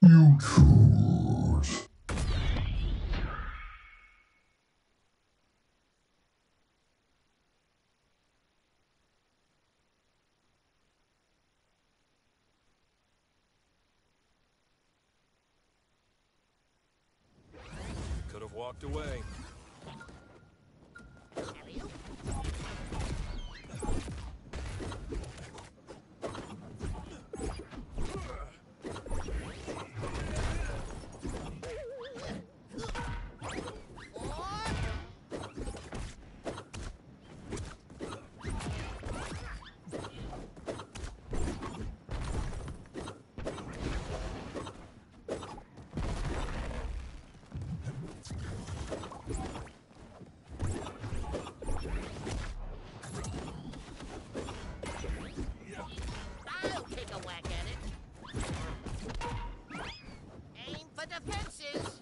You choose. Could have walked away. I'll take a whack at it. Aim for the fences.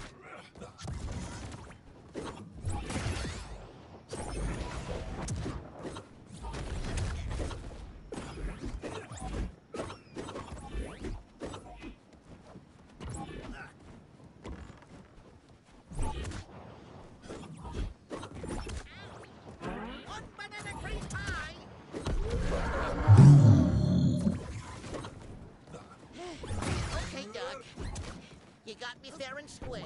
One banana cream pie. Okay, Doug. You got me fair and square.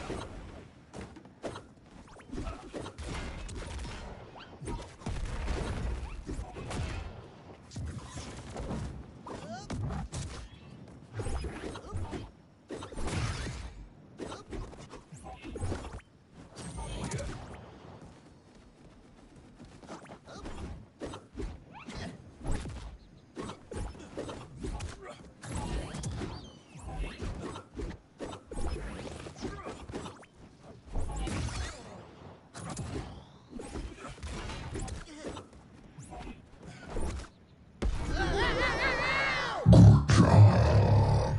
Good job.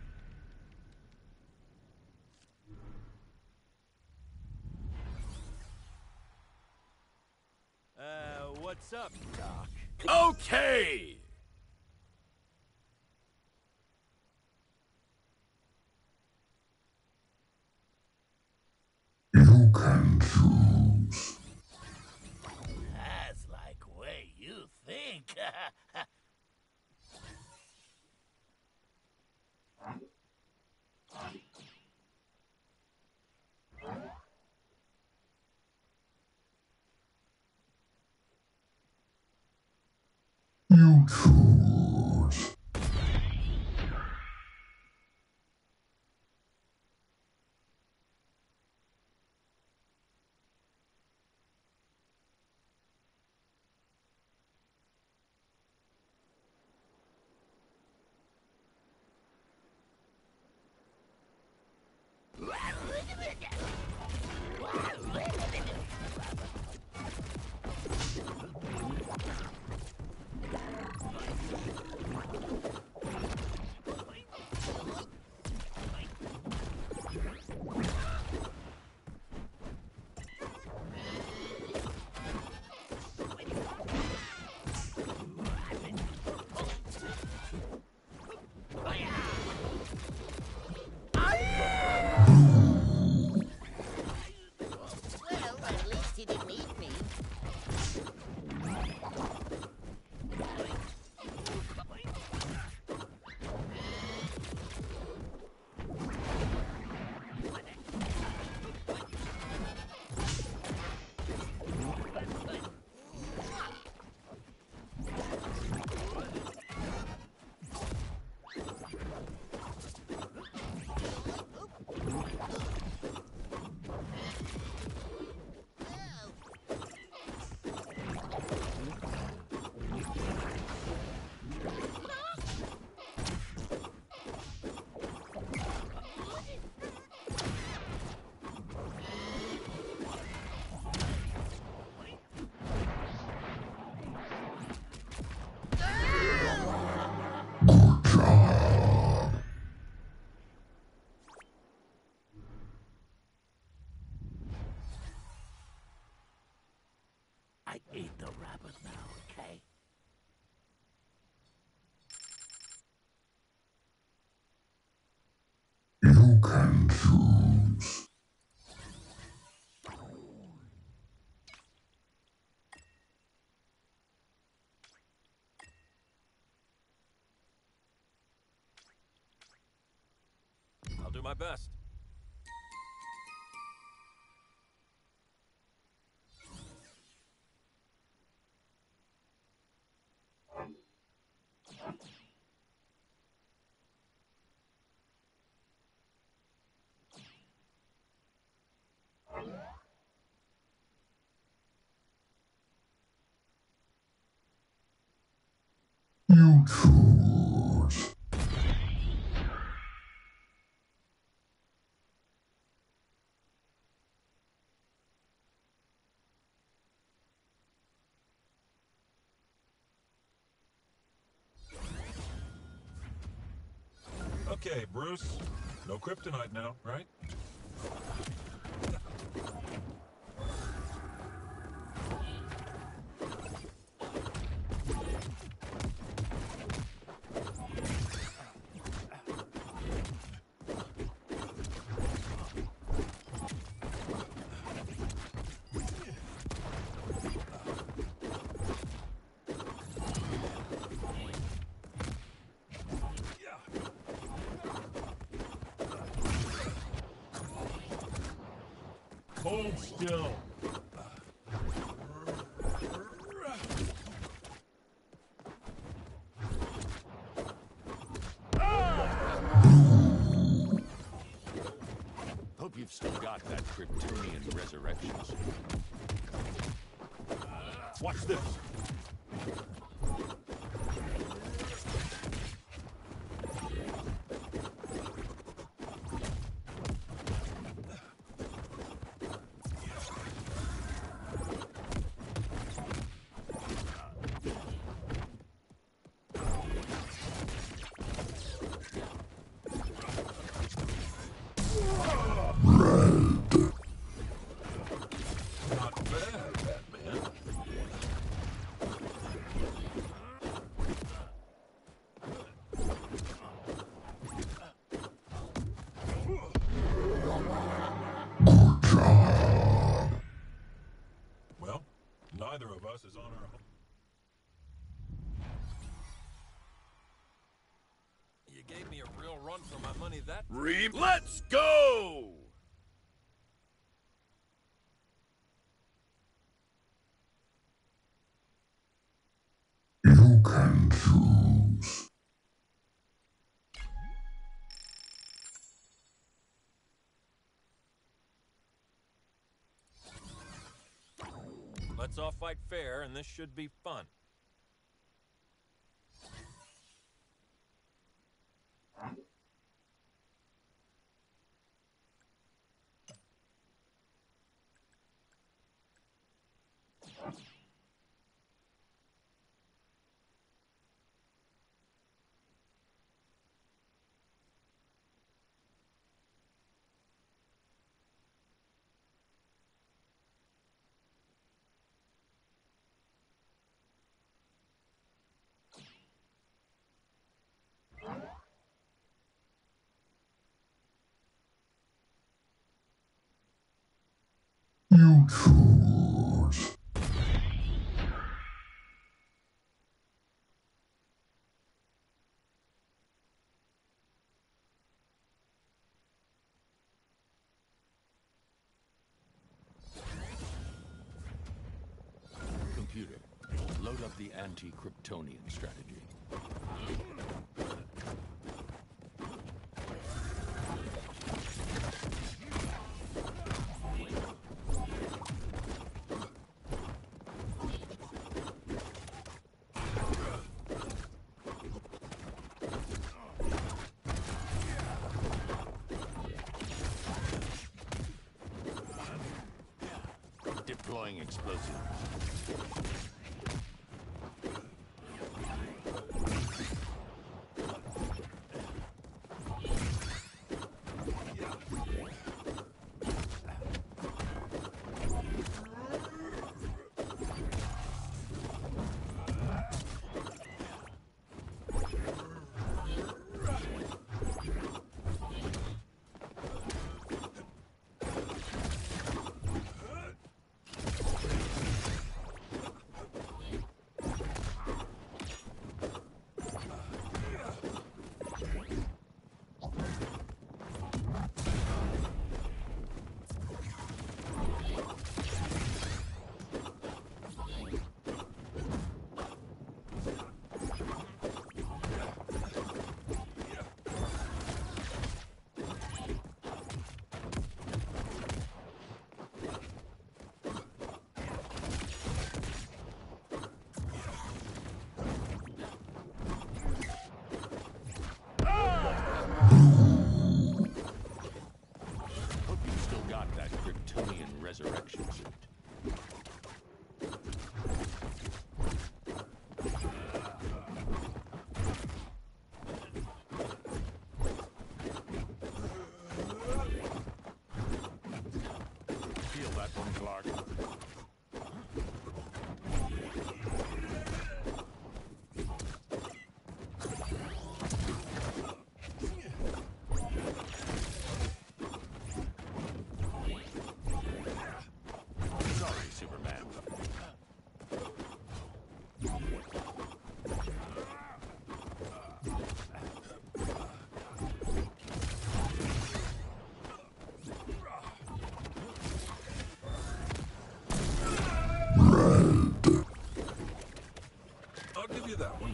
What's up, Doc? Okay! You can choose. That's like way you think. You choose. Well, at least he didn't eat me. Good job. I ate the rabbit now, okay? do my best. You choose. Okay, Bruce. No kryptonite now, right? Hold still. Hope you've still got that Kryptonian resurrection suit. Watch this. Not bad, Batman. Well, neither of us is on our own. You gave me a real run for my money that Let's go! You can choose. Let's all fight fair, and this should be fun. You choose. Computer, load up the anti-Kryptonian strategy. Deploying explosives.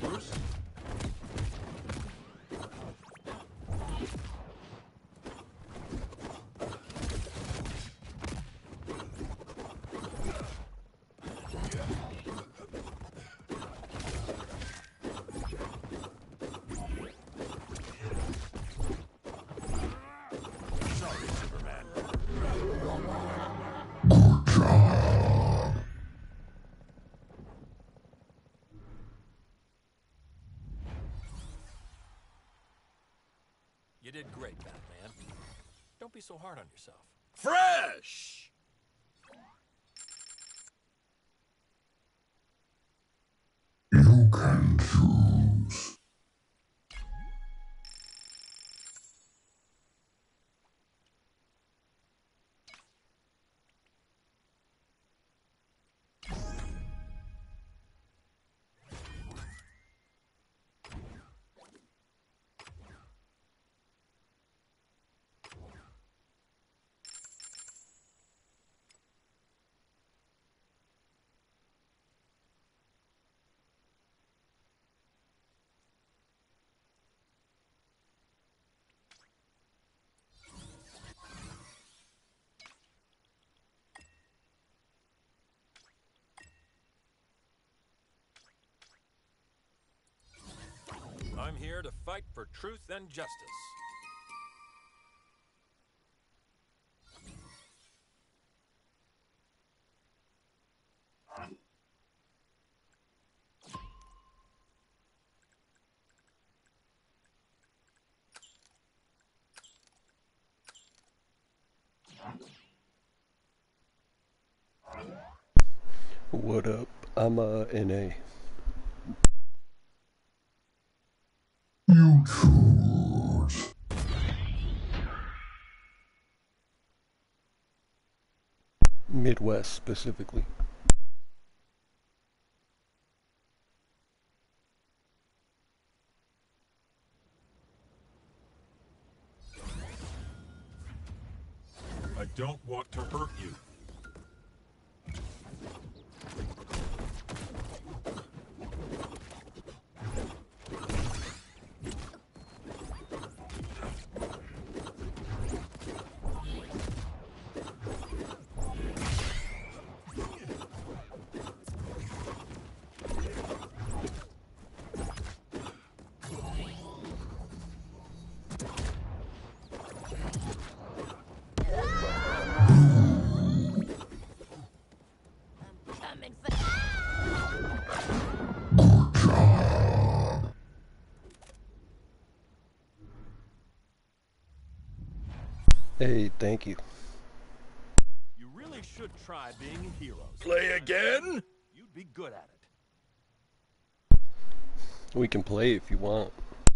Bruce. Sorry, Superman. Good job. You did great, Batman. Don't be so hard on yourself. Fresh! You can choose. I'm here to fight for truth and justice. What up? I'm NA. You choose. Midwest specifically. I don't want to hurt you. Coming for. Good job. Hey, thank you. You really should try being a hero. Play again? You'd be good at it. We can play if you want.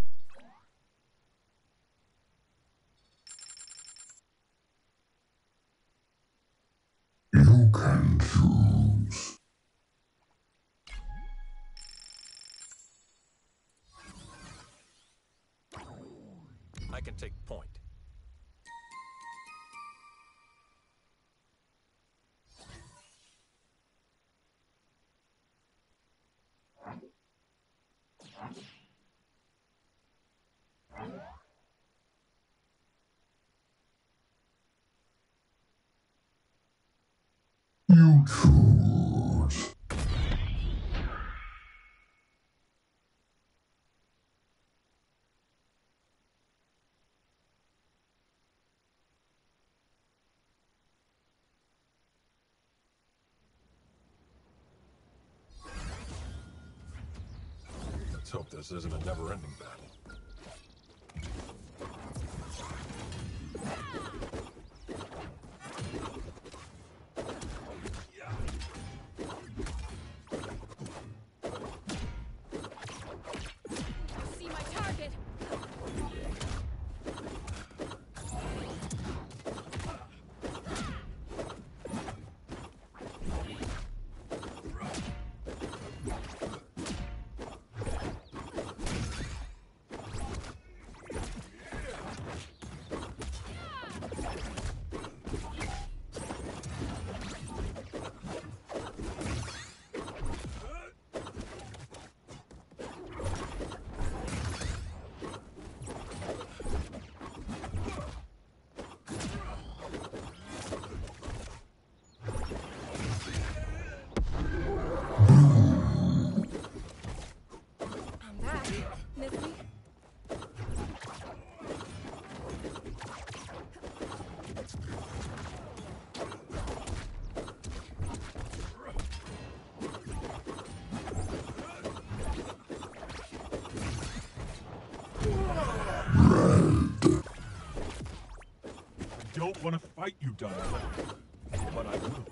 You can choose. I can take point. You choose. Let's hope this isn't a never-ending battle. See my target. want to fight you, Donald. But I will.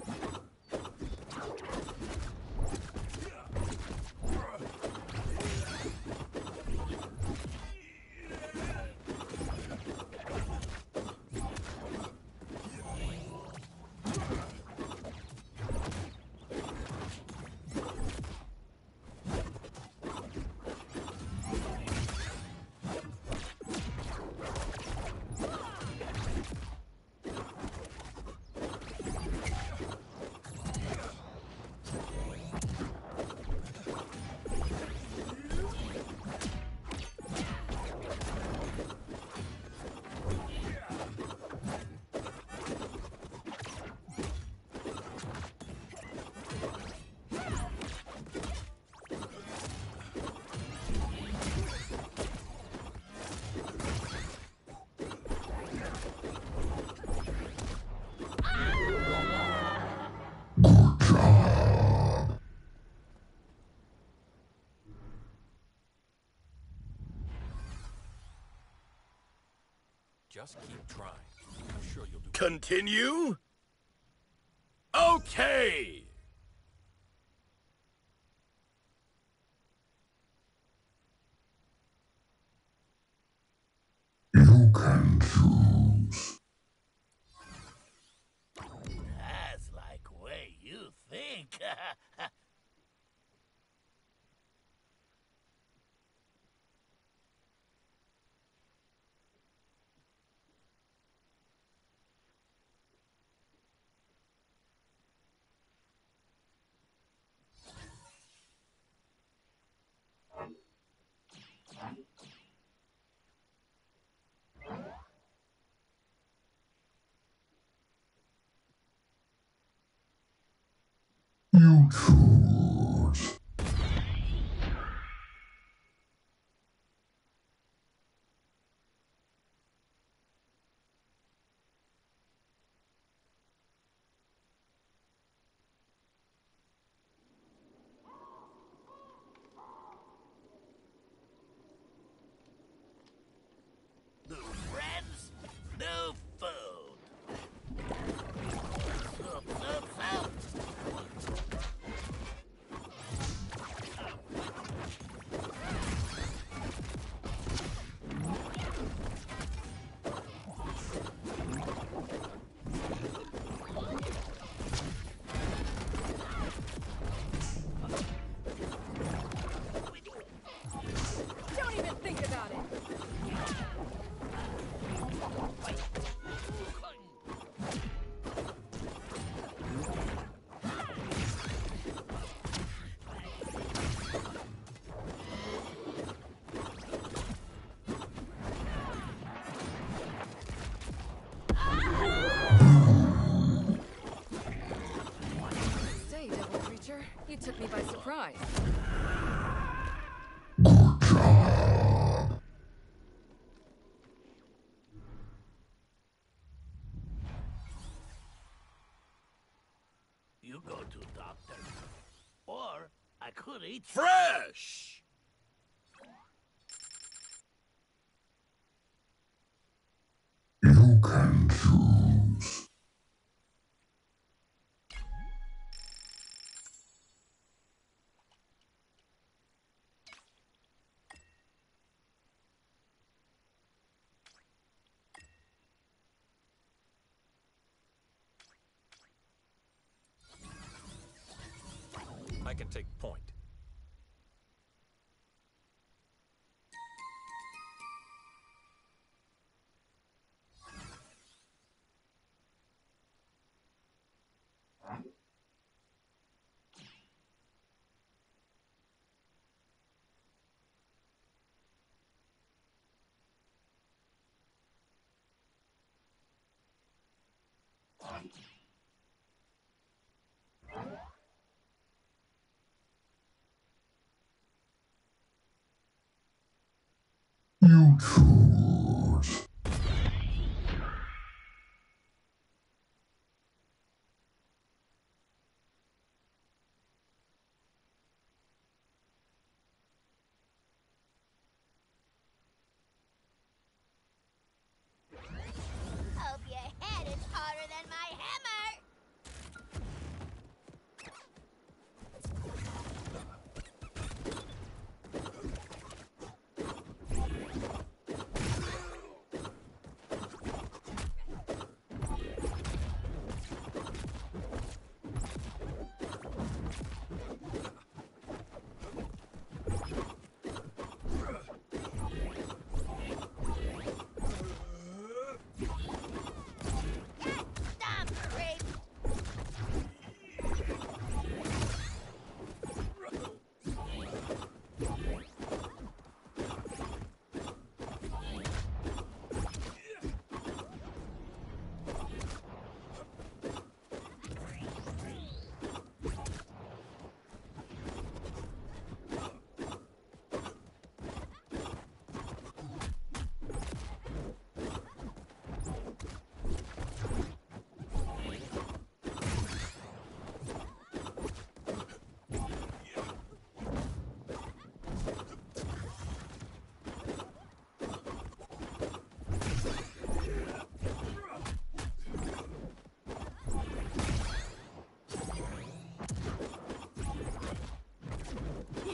Just keep trying. I'm sure you'll do. Continue? Okay! You can choose. That's like way you think. You choose. New friends, new food. Soup, soup, soup. Don't even think about it. Say, devil creature, you took me by surprise. Good job. You go to doctor. Or I could eat Fresh! You can choose. I can take point. You choose. Hope you had it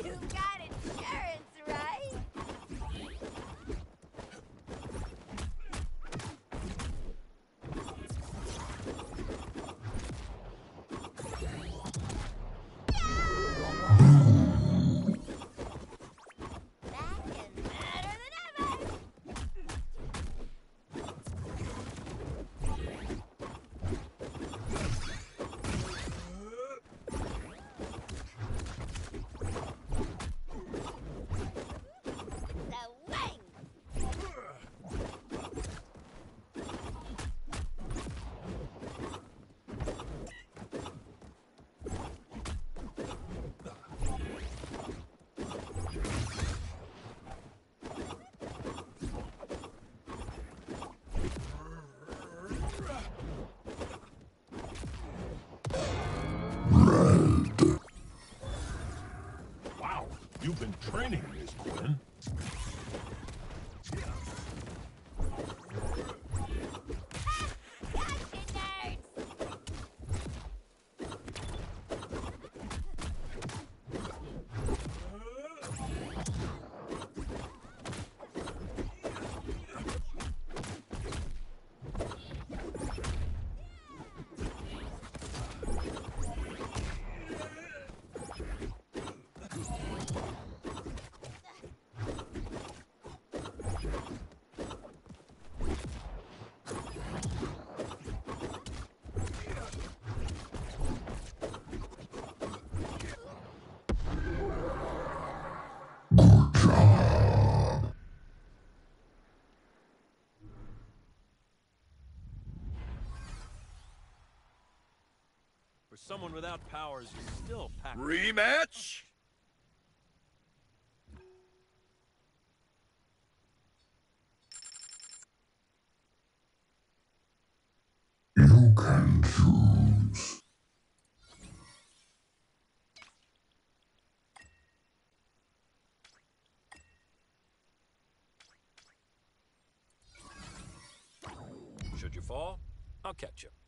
You've got insurance, right? Back and better than ever. The wing. Wow, you've been training, Miss Quinn. Gotcha, nerds. Good job. For someone without powers, you're still packed. Rematch? You can choose. Should you fall, I'll catch you.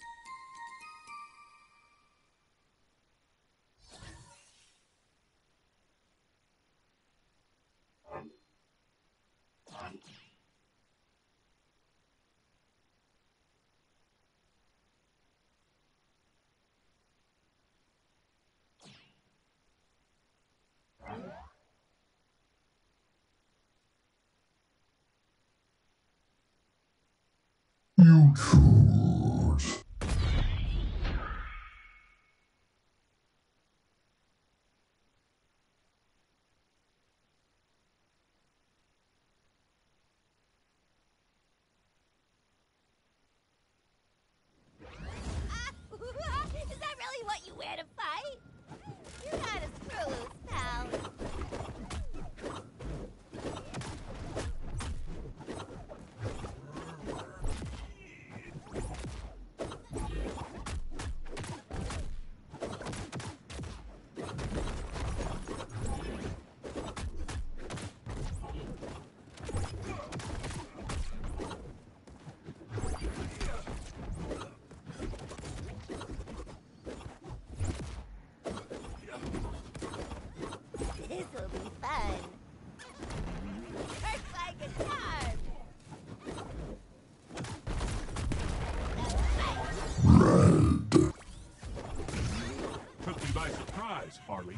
You choose. Is that really what you wear to fight? You're not a screw loose, pal. This'll be fun. Works like a charm. Red. Took me by surprise, Harley.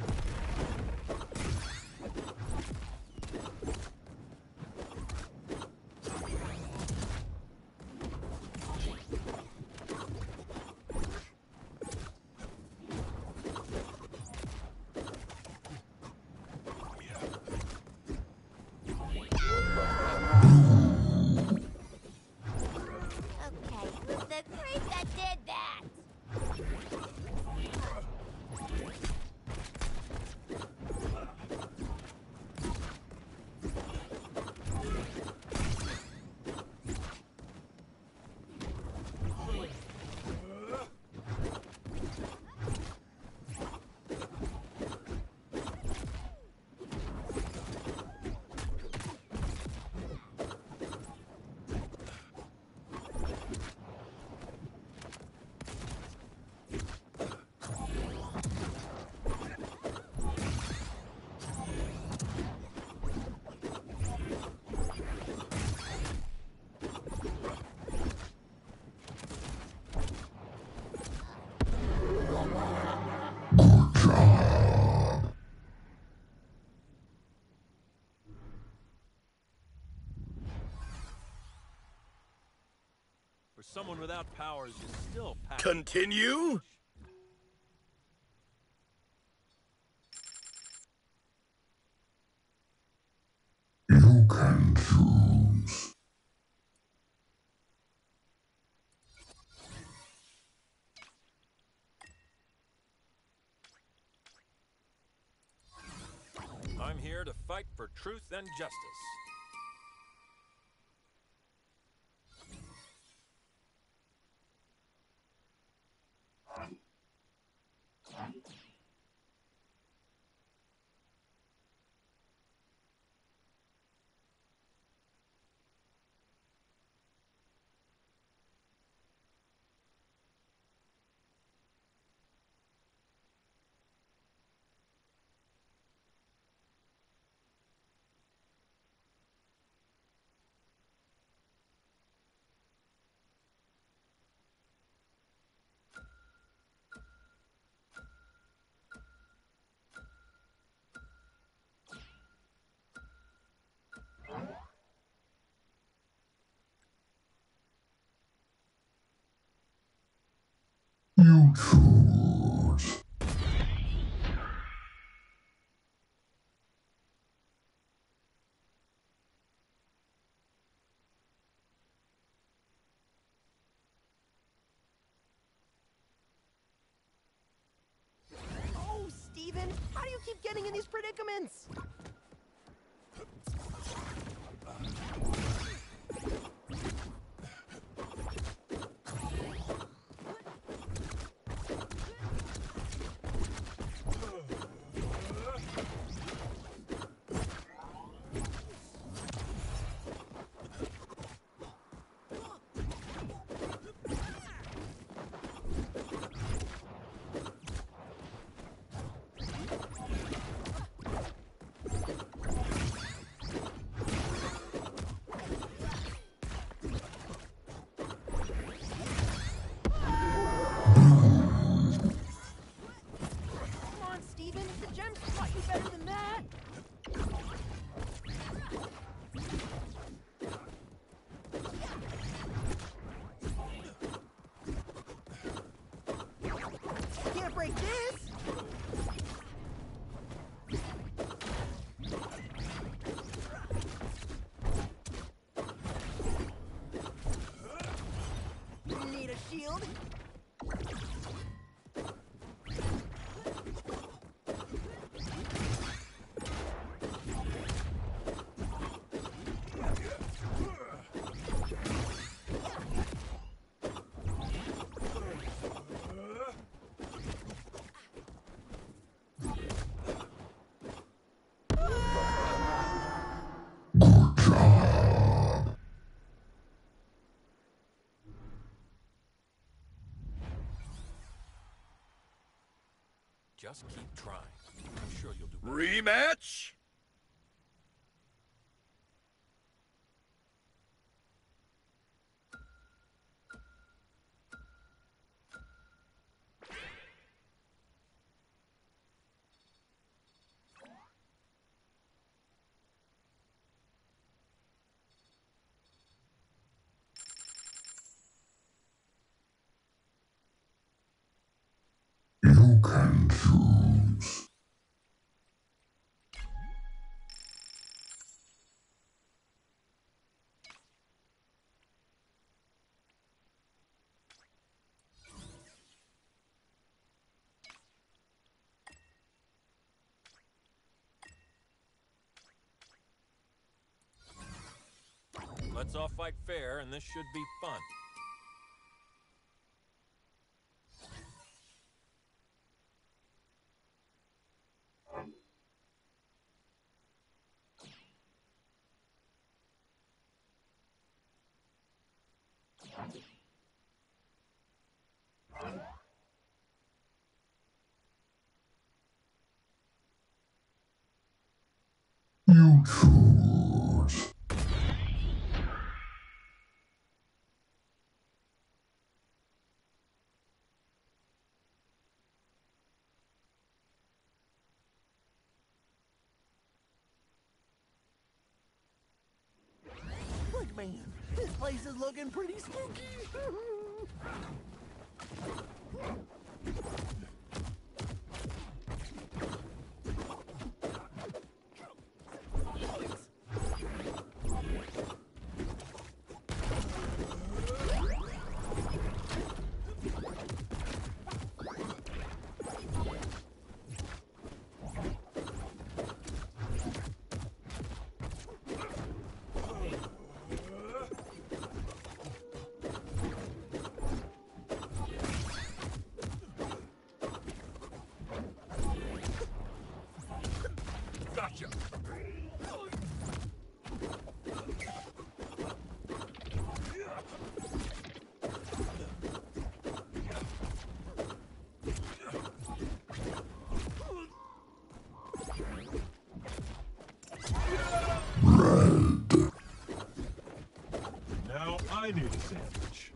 someone without powers, you still pack. Continue? You can choose. I'm here to fight for truth and justice. You choose. Oh, Steven, how do you keep getting in these predicaments? Come on, Steven, the gems taught you better than that. Can't break this. Need a shield? Good job. Just keep trying. I'm sure you'll do better. Rematch? You can choose. Let's all fight fair, and this should be fun. You choose. Like my man, this place is looking pretty spooky. Gotcha. Now I need a sandwich.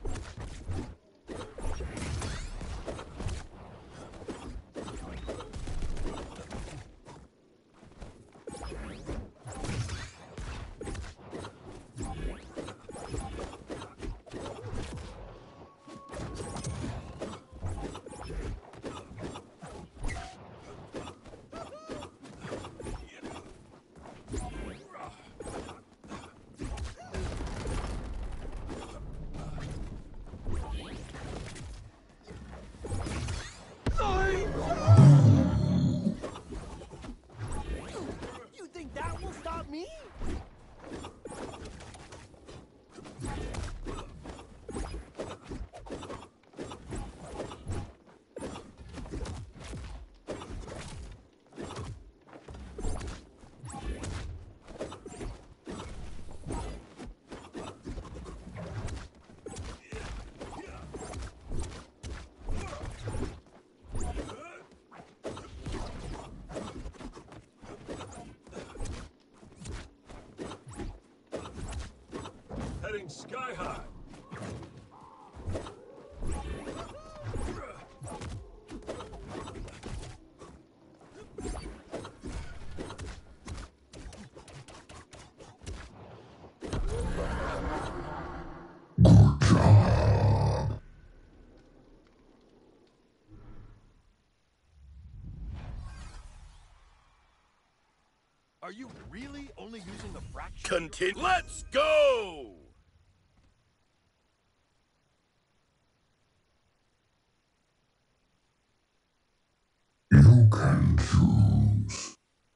You think that will stop me? Heading sky high. Good job. Are you really only using a fraction? Continue. Let's go! You can choose.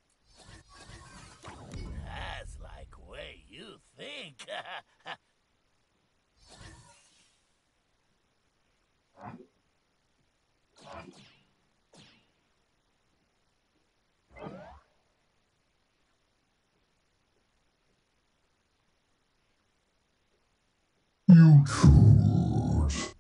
That's like way you think. You choose.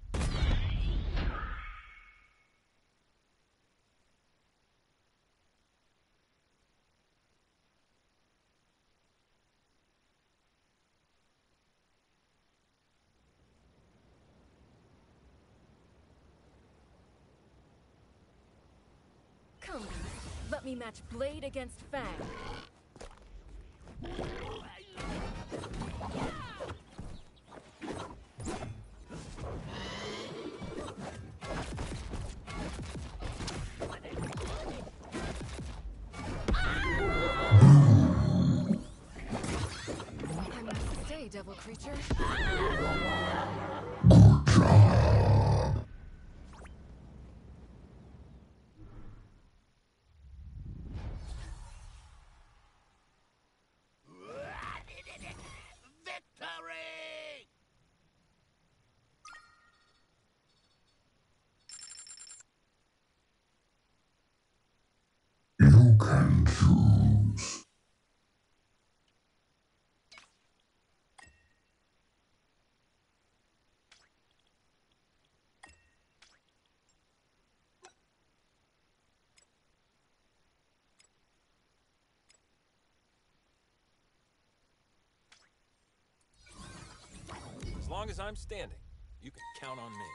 Come, let me match blade against fang. I must stay, devil creature. Good job. Victory! You can choose. As long as I'm standing, you can count on me.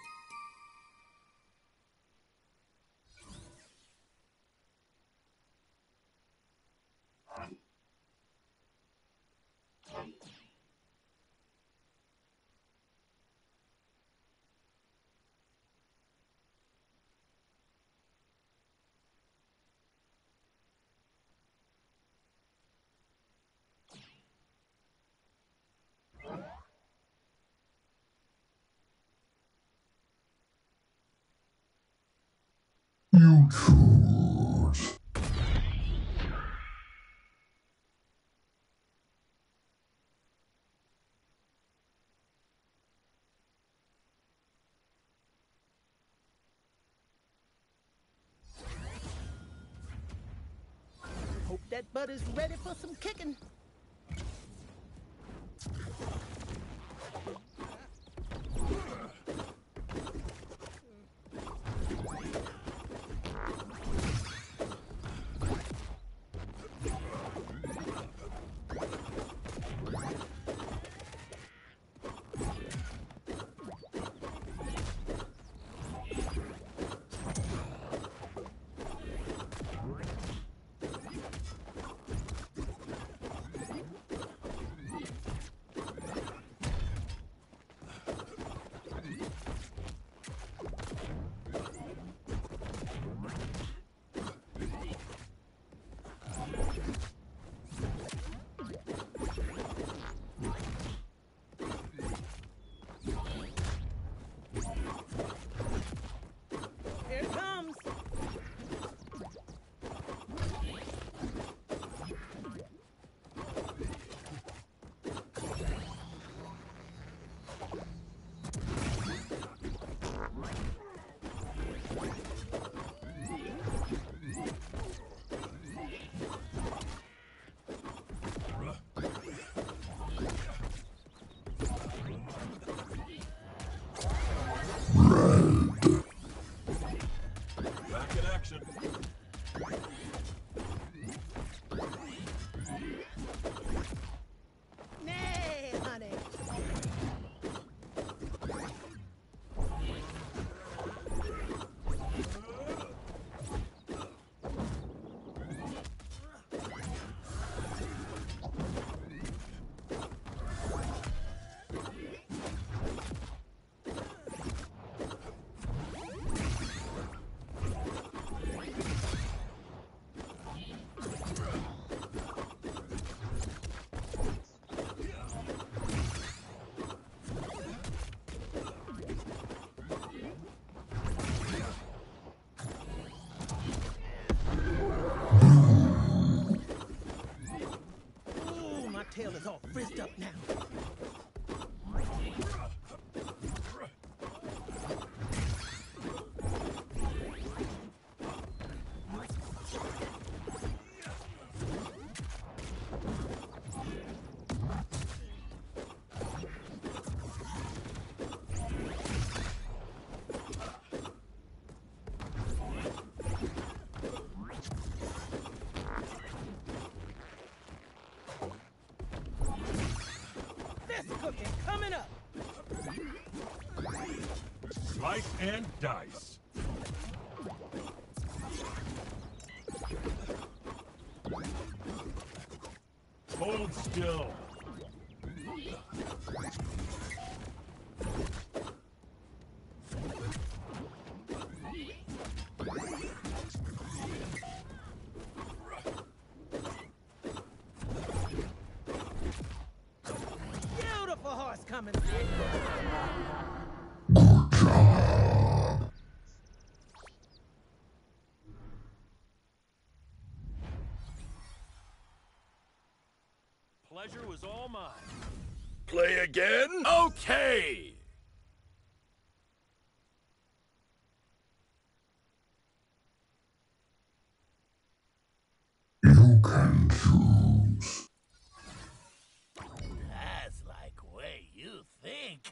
You choose. Hope that butt is ready for some kicking. Here it comes. Back in action. Nay, honey. Ooh, my tail is all frizzed up now. This cooking coming up. Slice and dice. Hold still. Beautiful horse coming. Good job. Pleasure was all mine. Play again? Okay! You can choose. That's like way you think.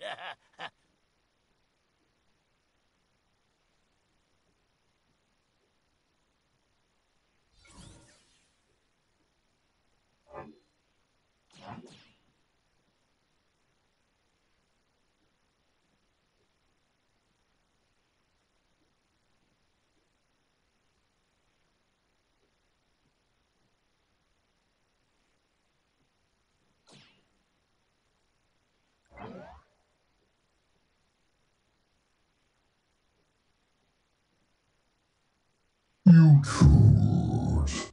You choose.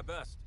best.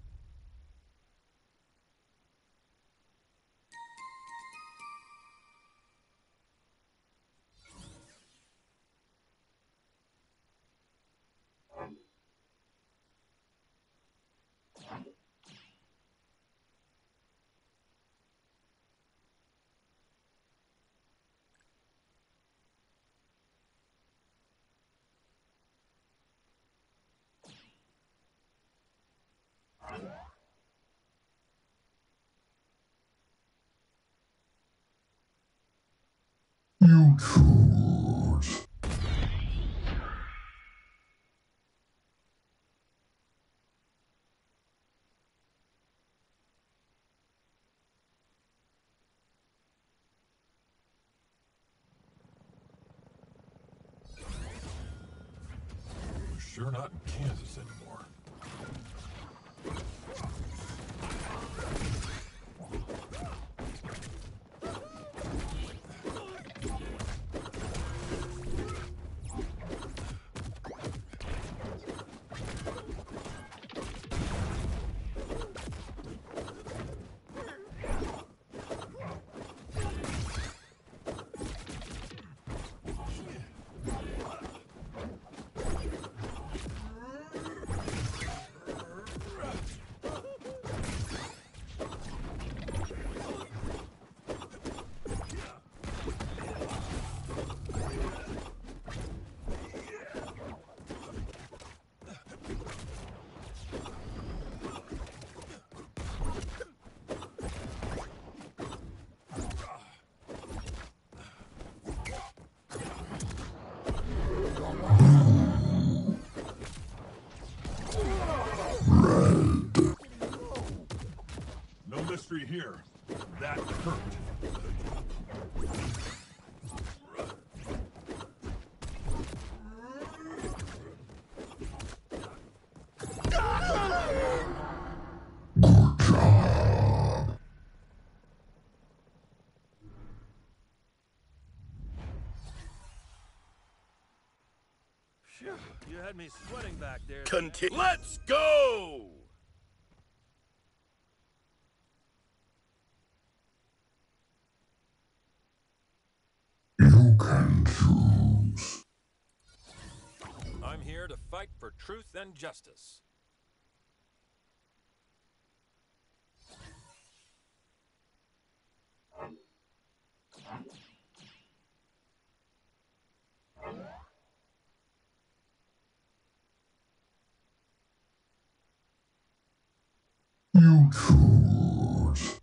You choose. We're sure not in Kansas anymore. No mystery here. That hurt. Good job. Phew, you had me sweating back there. Let's go! You can choose. I'm here to fight for truth and justice. You choose.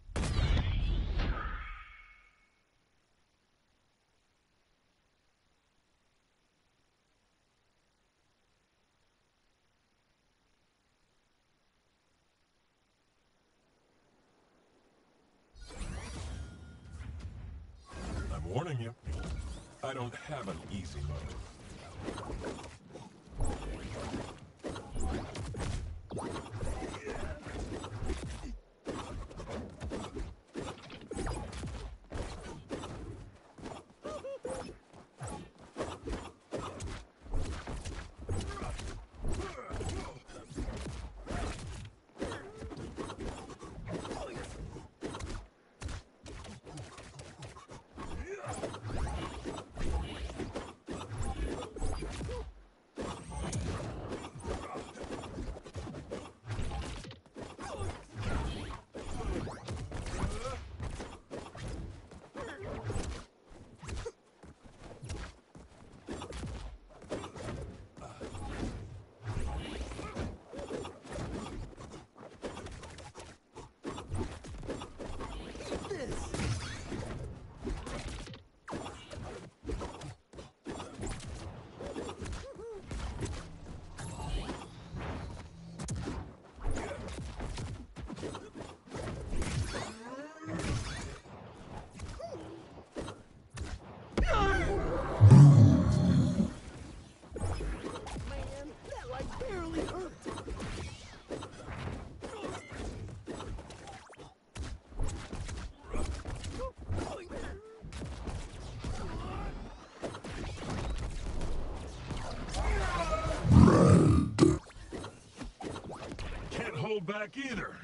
I'm warning you. I don't have an easy mode. back either.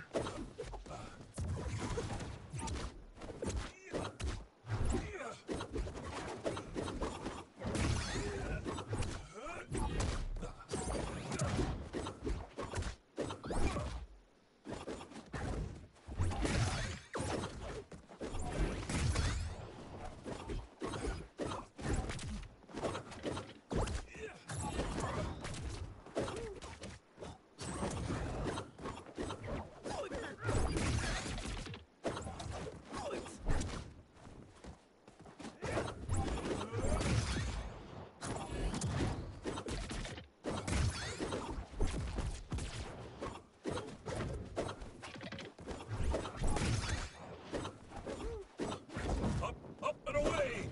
Up and away!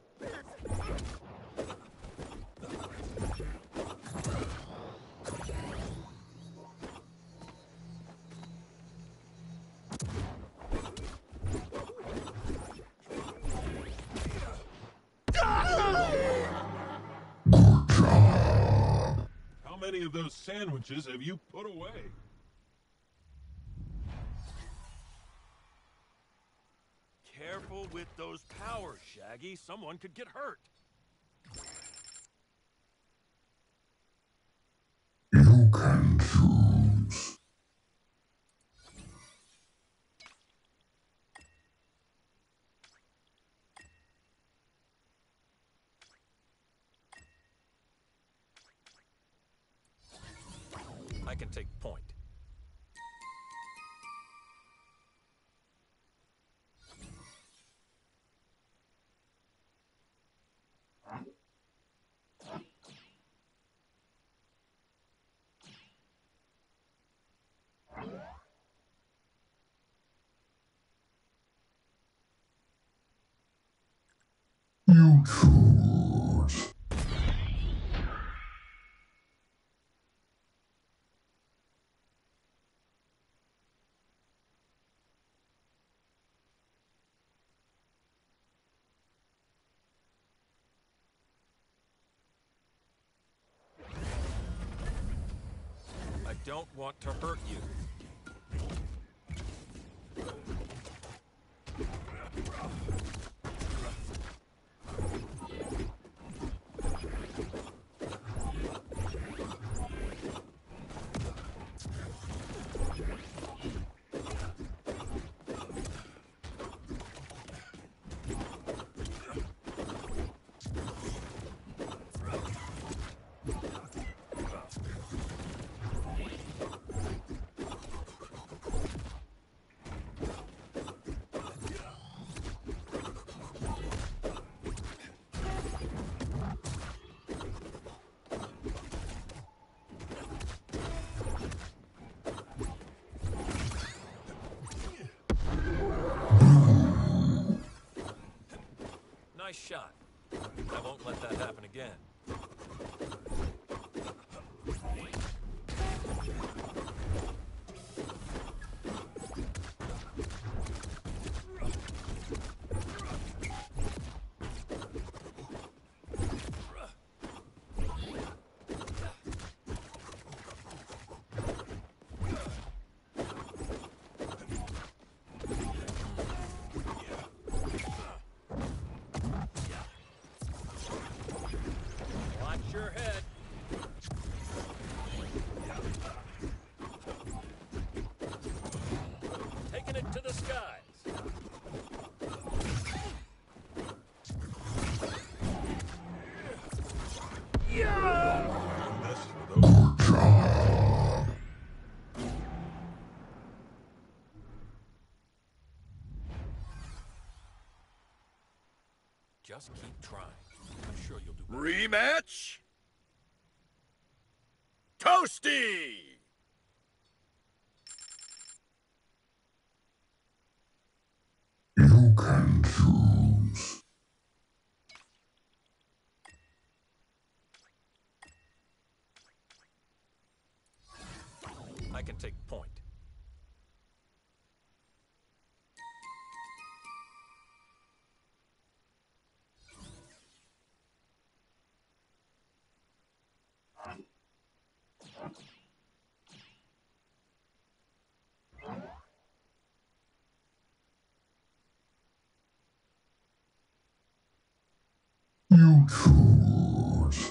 How many of those sandwiches have you put away? Careful with those powers, Shaggy. Someone could get hurt. You can choose. I can take point. You choose. I don't want to hurt you. Nice shot. I won't let that happen again. Watch your head. Taking it to the skies. Mess with those. Just keep trying. I'm sure you'll do better. Rematch? Toasty! You can choose. I can take point. You choose.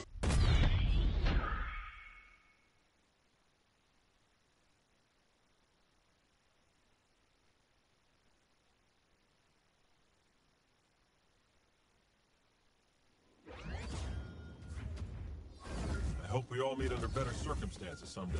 I hope we all meet under better circumstances someday.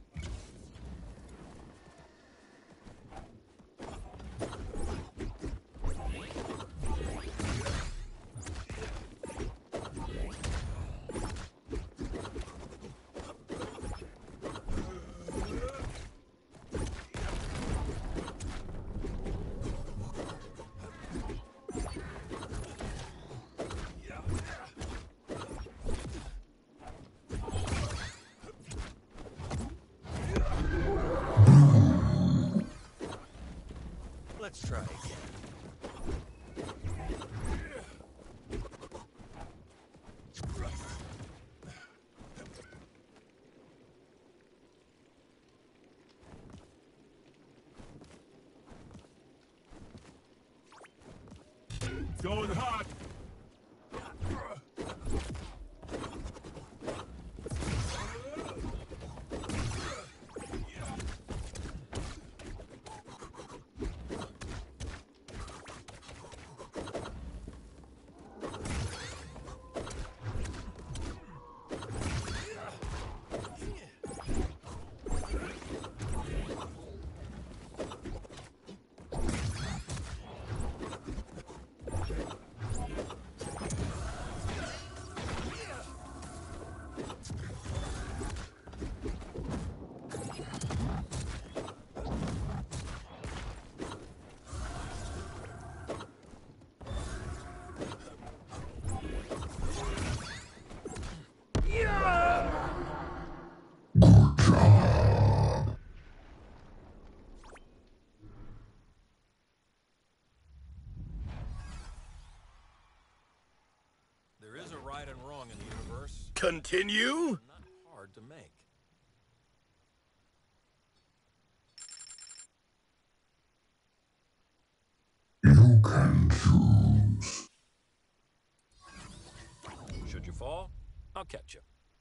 Let's try again. Going hot! Good job. There is a right and wrong in the universe. Continue? Not hard to make. You can choose. Should you fall, I'll catch you.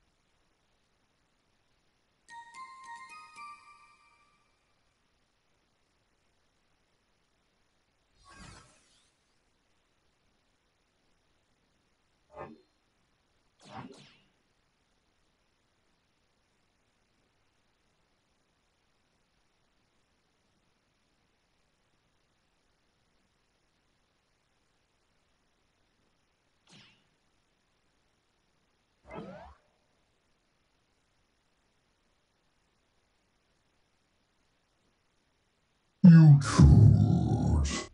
You choose.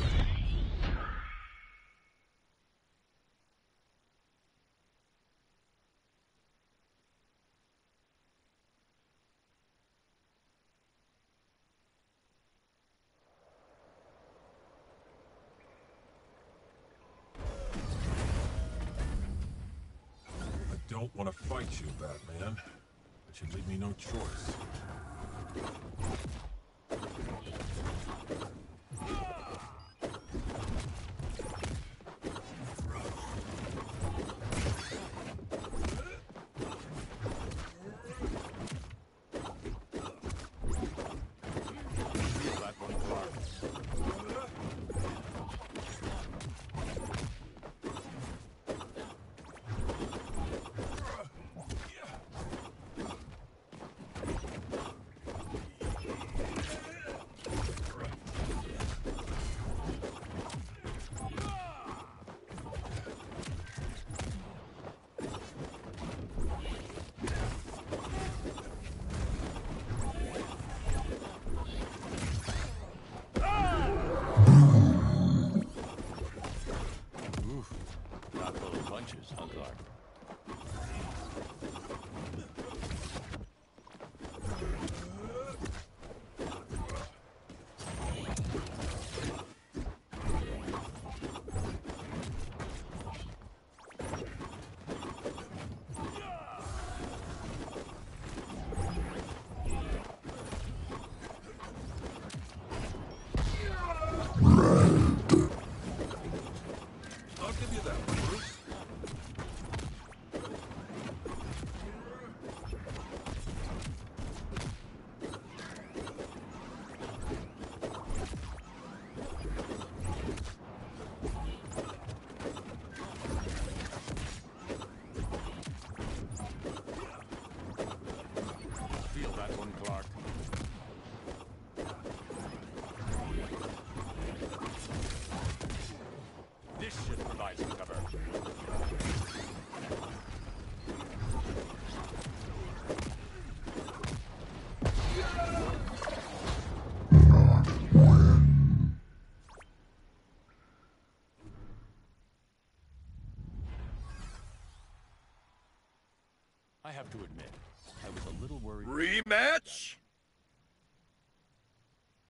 I don't want to fight you, Batman, but you leave me no choice. Not full of punches, huh, Clark? I'll give you that one, Bruce. I have to admit, I was a little worried. Rematch?